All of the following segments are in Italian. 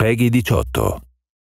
PEGI 18.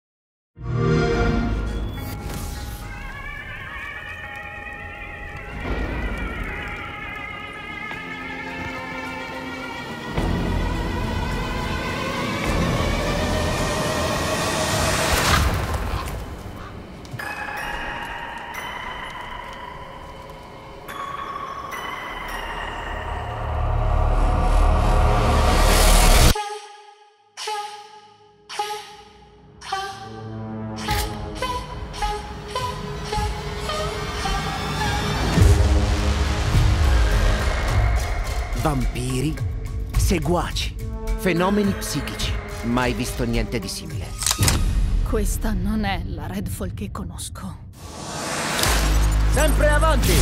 Vampiri, seguaci, fenomeni psichici. Mai visto niente di simile. Questa non è la Redfall che conosco. Sempre avanti!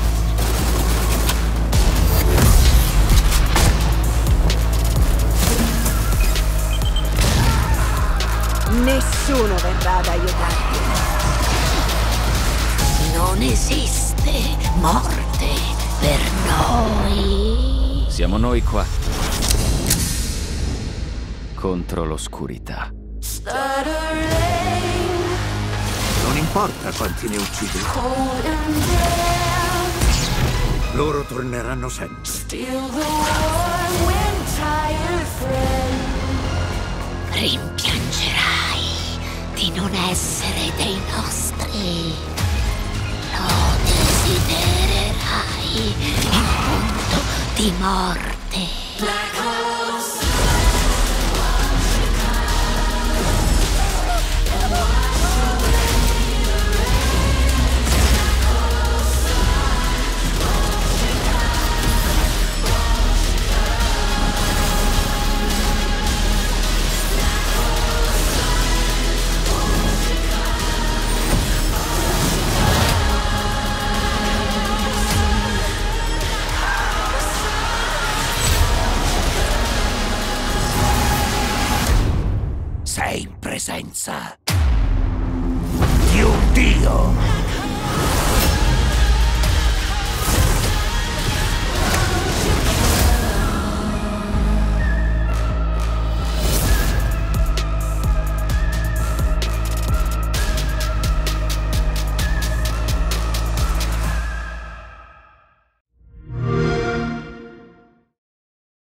Nessuno verrà ad aiutarti. Non esiste morte per noi. Siamo noi qua. Contro l'oscurità. Non importa quanti ne uccidi. Loro torneranno sempre. Rimpiangerai di non essere dei nostri. Lo desidererai in punto di morte. Sei in presenza di un dio.